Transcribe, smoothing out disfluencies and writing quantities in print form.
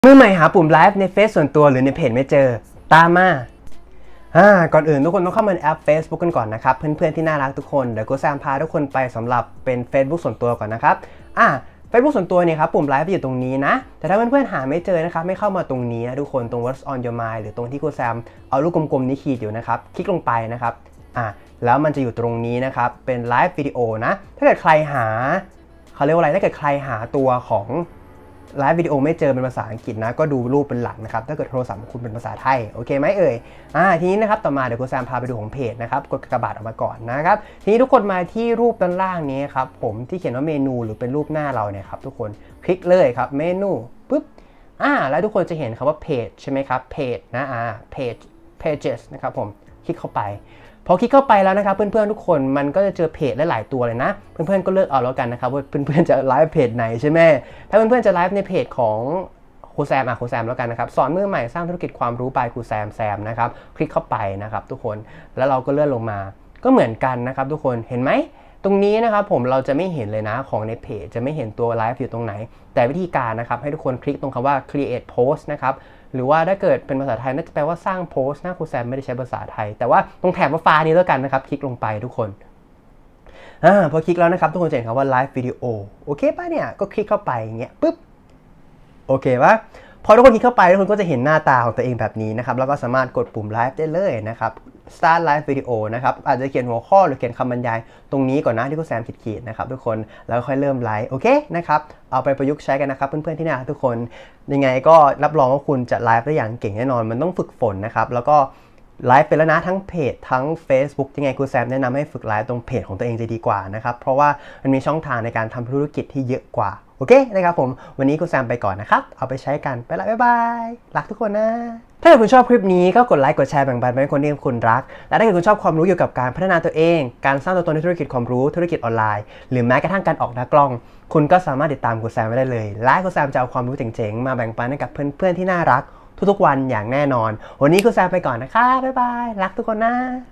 มือใหม่หาปุ่มไลฟ์ในเฟซส่วนตัวหรือในเพจไม่เจอตามมาก่อนอื่นทุกคนต้องเข้ามาในแอป Facebook กันก่อนนะครับเพื่อนๆที่น่ารักทุกคนเดี๋ยวกูแซมพาทุกคนไปสำหรับเป็น Facebook ส่วนตัวก่อนนะครับFacebook ส่วนตัวเนี่ยครับปุ่มไลฟ์อยู่ตรงนี้นะแต่ถ้าเพื่อนๆหาไม่เจอนะครับไม่เข้ามาตรงนี้นะทุกคนตรง What's on your mind หรือตรงที่กูแซมเอาลูกกลมๆนี้ขีดอยู่นะครับคลิกลงไปนะครับแล้วมันจะอยู่ตรงนี้นะครับเป็นไลฟ์วิดีโอนะถ้าเกิดใครหาเขาเรียกว่าอะไรถ้าเกิดใครหาตัวของไลฟ์วิดีโอไม่เจอเป็นภาษาอังกฤษนะก็ดูรูปเป็นหลักนะครับถ้าเกิดโทรศัพท์ของคุณเป็นภาษาไทยโอเคไหมเอ่ยทีนี้นะครับต่อมาเดี๋ยวกูแซมพาไปดูของเพจนะครับกดกระบาดออกมาก่อนนะครับทีนี้ทุกคนมาที่รูปด้านล่างนี้ครับผมที่เขียนว่าเมนูหรือเป็นรูปหน้าเราเนี่ยครับทุกคนคลิกเลยครับเมนูปุ๊บแล้วทุกคนจะเห็นคำว่าเพจใช่ไหมครับเพจนะpages นะครับผมคลิกเข้าไปพอคลิกเข้าไปแล้วนะครับเพื่อนๆทุกคนมันก็จะเจอเพจหลายๆตัวเลยนะเพื่อนๆก็เลือกเอาแล้วกันนะครับว่าเพื่อนๆจะไลฟ์เพจไหนใช่ไหมถ้าเพื่อนๆจะไลฟ์ในเพจของครูแซมครูแซมแล้วกันนะครับสอนมือใหม่สร้างธุรกิจความรู้ไปครูแซมนะครับคลิกเข้าไปนะครับทุกคนแล้วเราก็เลื่อนลงมาก็เหมือนกันนะครับทุกคนเห็นไหมตรงนี้นะครับผมเราจะไม่เห็นเลยนะของในเพจจะไม่เห็นตัวไลฟ์อยู่ตรงไหนแต่วิธีการนะครับให้ทุกคนคลิกตรงคำว่า create post นะครับหรือว่าถ้าเกิดเป็นภาษาไทยน่าจะแปลว่าสร้างโพสต์นะครูแซมไม่ได้ใช้ภาษาไทยแต่ว่าตรงแถบฟ้านี้แล้วกันนะครับคลิกลงไปทุกคนพอคลิกแล้วนะครับทุกคนจะเห็นคำว่าไลฟ์วิดีโอโอเคป่ะเนี่ยก็คลิกเข้าไปอย่างเงี้ยปุ๊บโอเคป่ะพอทุกคนคลิกเข้าไปทุกคนก็จะเห็นหน้าตาของตัวเองแบบนี้นะครับแล้วก็สามารถกดปุ่มไลฟ์ได้เลยนะครับ start live video นะครับอาจจะเขียนหัวข้อหรือเขียนคำบรรยายตรงนี้ก่อนนะที่ครูแซมขีดนะครับทุกคนแล้วค่อยเริ่มไลฟ์โอเคนะครับเอาไปประยุกต์ใช้กันนะครับเพื่อนๆที่น่ารักทุกคนยังไงก็รับรองว่าคุณจะไลฟ์ได้อย่างเก่งแน่นอนมันต้องฝึกฝนนะครับแล้วก็ไลฟ์ไปแล้วนะทั้งเพจทั้ง Facebook ยังไงครูแซมแนะนำให้ฝึกไลฟ์ตรงเพจของตัวเองจะดีกว่านะครับเพราะว่ามันมีช่องทางในการทำธุรกิจที่เยอะกว่าโอเคนะครับผมวันนี้ครูแซมไปก่อนนะครับเอาไปใช้กันไปละบ๊ายบายรักทุกคนนะถ้าเกิดคุณชอบคลิปนี้ก็กดไลค์กดแชร์แบ่งปันไปให้คนที่คุณรักและถ้าเกิดคุณชอบความรู้เกี่ยวกับการพัฒนาตัวเองการสร้างตัวตนในธุรกิจความรู้ธุรกิจออนไลน์หรือแม้กระทั่งการออกหน้ากล้องคุณก็สามารถติดตามครูแซมไว้ได้เลยและครูแซมจะเอาความรู้เจ๋งๆมาแบ่งปันให้กับเพื่อนๆที่น่ารักทุกๆวันอย่างแน่นอนวันนี้ครูแซมไปก่อนนะคะบ๊ายบายรักทุกคนนะ